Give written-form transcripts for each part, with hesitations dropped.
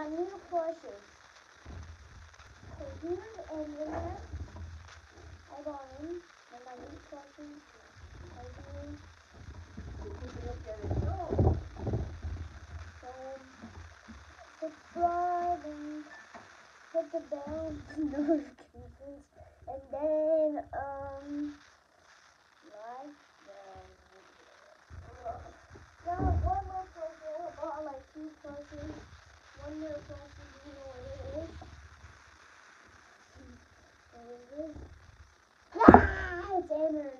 new plushes. So here's Enderman. I got him. And my new plushes. Right here. So, subscribe and hit the bell notifications. And then, like, now one more plushie. I bought like 2 plushies. One more plushie, do you know what it is? What is it? It's Ender.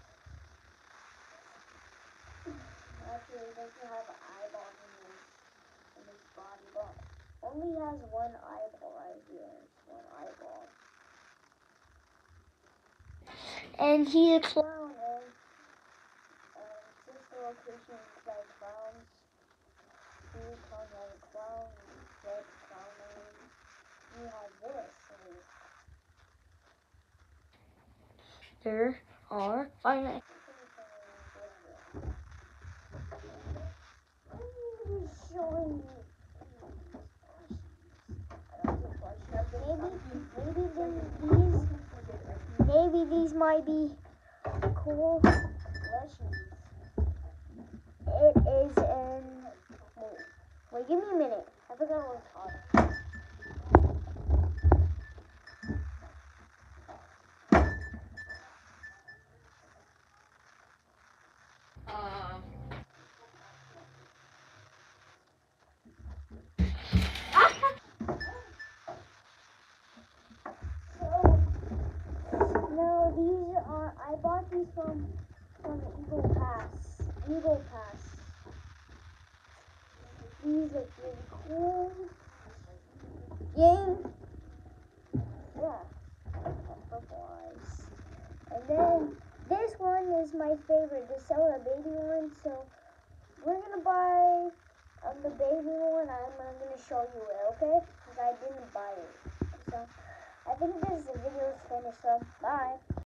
Actually, it doesn't have an eyeball in his body, but only has one eyeball right here. It's one eyeball. And he's a clown, and since the location is by clowns, he comes as a clown, red clown, and he has this. There are finally. Showing you. Maybe these might be cool plushies. It is in. Wait, give me a minute. I forgot what it's called. No, these are. I bought these from Eagle Pass. Eagle Pass. These look really cool. Game. Yeah. Purple eyes. And then this one is my favorite, the Zelda baby one. So we're gonna buy the baby one. I'm gonna show you it, okay? Because I didn't buy it. So I think this video is finished. So bye.